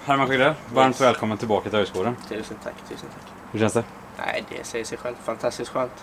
Herman Skyddell, varmt välkommen tillbaka till Öjsgården. Tusen tack, tusen tack. Hur känns det? Nej, det säger sig själv. Fantastiskt skönt.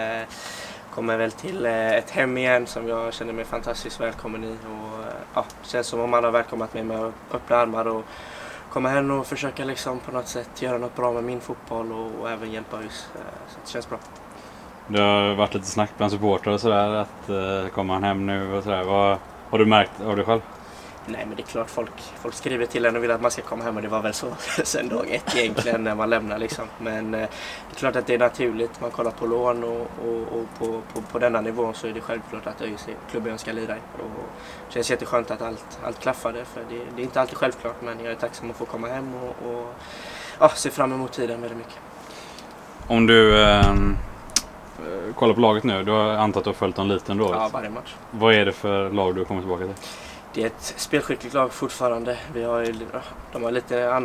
Kommer väl till ett hem igen som jag känner mig fantastiskt välkommen i. Och, det känns som om man har välkomnat mig med öppna armar och komma hem och försöka liksom på något sätt göra något bra med min fotboll och även hjälpa ÖIS. Så det känns bra. Det har varit lite snack bland supportrar och sådär att kommer han hem nu och sådär. Vad har du märkt av dig själv? Nej, men det är klart folk skriver till en och vill att man ska komma hem, och det var väl så sen dag ett egentligen när man lämnar liksom. Men det är klart att det är naturligt. Man kollar på lån och på denna nivån så är det självklart att ÖIS är klubben jag ska lira i. Och det känns jätteskönt att allt klaffade, för det är inte alltid självklart, men jag är tacksam att få komma hem och se fram emot tiden väldigt mycket. Om du kollar på laget nu, du har antat att du har följt dem lite ändå. Ja, varje match. Vad är det för lag du kommer tillbaka till? Det är ett spelskickligt lag fortfarande. De har lite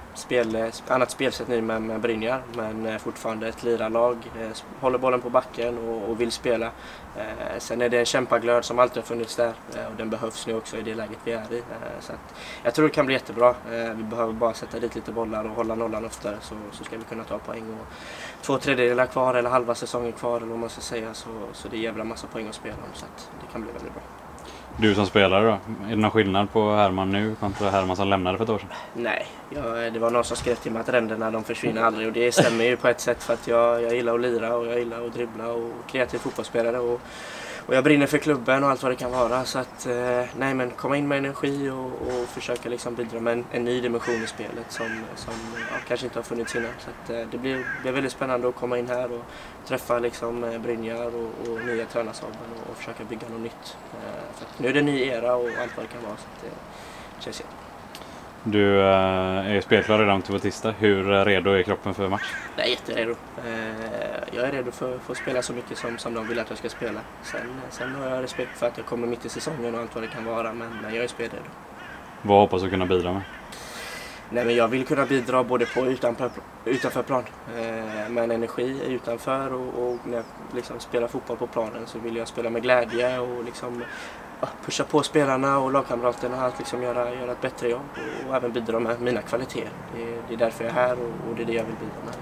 annat spelsätt nu med Brynjar, men fortfarande ett lirarlag. Håller bollen på backen och vill spela. Sen är det en kämpaglöd som alltid har funnits där, och den behövs nu också i det läget vi är i. Så att jag tror det kan bli jättebra. Vi behöver bara sätta dit lite bollar och hålla nollan oftare, så ska vi kunna ta poäng. Och 2/3 kvar eller halva säsongen kvar eller vad man ska säga, så det är jävla massa poäng att spela om, så att det kan bli väldigt bra. Du som spelare då, är det någon skillnad på Herman nu kontra Herman som lämnade för ett år sedan? Nej, det var någon som skrev till mig att ränderna de försvinner aldrig, och det stämmer ju på ett sätt, för att jag gillar att lira och jag gillar att dribbla och kreativ fotbollsspelare och jag brinner för klubben och allt vad det kan vara, så att nej, men komma in med energi och försöka liksom bidra med en ny dimension i spelet som kanske inte har funnits innan, så att det blir väldigt spännande att komma in här och träffa liksom Brynjar och nya tränarstaben och försöka bygga något nytt, för att nu är det en ny era och allt vad det kan vara, så att det känns jättebra. Du är spelklar redan till tisdag. Hur redo är kroppen för match? Jag är jätteredo. Jag är redo för att spela så mycket som de vill att jag ska spela. Sen har jag respekt för att jag kommer mitt i säsongen och allt vad det kan vara, men jag är spelredo. Vad hoppas du kunna bidra med? Nej, men jag vill kunna bidra både på och utanför plan. Med energi utanför och när jag liksom spelar fotboll på planen så vill jag spela med glädje och liksom pusha på spelarna och lagkamraterna att liksom göra ett bättre jobb och även bidra med mina kvaliteter. Det är därför jag är här och det är det jag vill bidra med.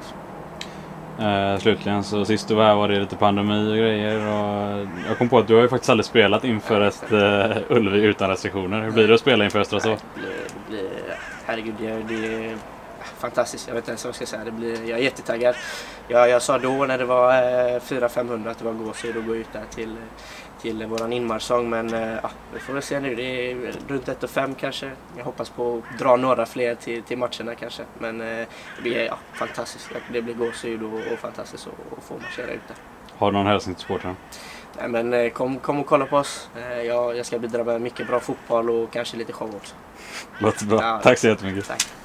Liksom. Slutligen, så sist du var här var det lite pandemi och grejer, och jag kom på att du har ju faktiskt aldrig spelat inför ett Ullevi utan restriktioner. Hur blir det att spela inför Östra så? Herregud, det är fantastiskt. Jag vet inte ens vad jag ska säga. Jag är jättetaggad. Jag sa då när det var 400-500 att det var gåshud att gå ut där till våran inmarschsång, men vi får väl se nu. Det är runt 1:05 kanske. Jag hoppas på att dra några fler till matcherna kanske, men det blir fantastiskt. Det blir gåshud och fantastiskt att få marschera ute. Har du någon hälsning till supportrarna? Nej, men kom och kolla på oss. Jag ska bidra med mycket bra fotboll och kanske lite show också. Låter bra. Tack så jättemycket. Tack.